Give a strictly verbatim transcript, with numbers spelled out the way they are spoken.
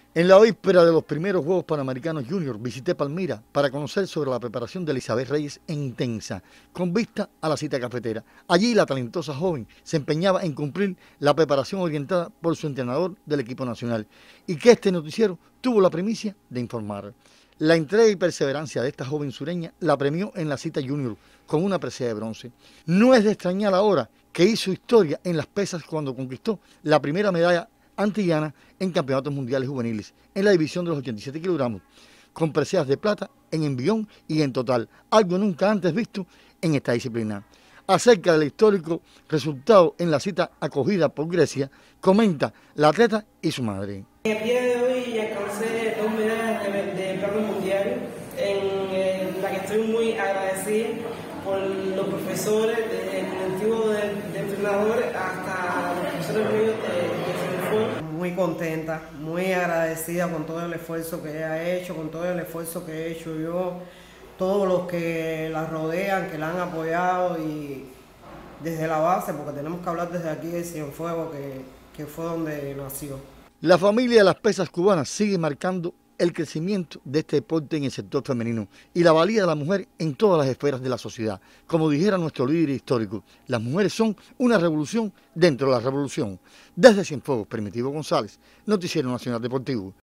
En la víspera de los primeros Juegos Panamericanos Junior visité Palmira para conocer sobre la preparación de Elizabeth Reyes en Intensa, con vista a la cita cafetera. Allí la talentosa joven se empeñaba en cumplir la preparación orientada por su entrenador del equipo nacional y que este noticiero tuvo la primicia de informar. La entrega y perseverancia de esta joven sureña la premió en la cita Junior con una presea de bronce. No es de extrañar ahora que hizo historia en las pesas cuando conquistó la primera medalla antillana en campeonatos mundiales juveniles en la división de los ochenta y siete kilogramos, con preseas de plata en envión y en total, algo nunca antes visto en esta disciplina. Acerca del histórico resultado en la cita acogida por Grecia, comenta la atleta y su madre. En el día de hoy alcancé dos medallas de, de plata mundial, en eh, la que estoy muy agradecida por los profesores, desde el colectivo de, de entrenadores hasta los profesores míos de, de muy contenta, muy agradecida con todo el esfuerzo que ella ha hecho, con todo el esfuerzo que he hecho yo, todos los que la rodean, que la han apoyado y desde la base, porque tenemos que hablar desde aquí de Cienfuegos, que, que fue donde nació. La familia de las pesas cubanas sigue marcando el crecimiento de este deporte en el sector femenino y la valía de la mujer en todas las esferas de la sociedad. Como dijera nuestro líder histórico, las mujeres son una revolución dentro de la revolución. Desde Cienfuegos, Primitivo González, Noticiero Nacional Deportivo.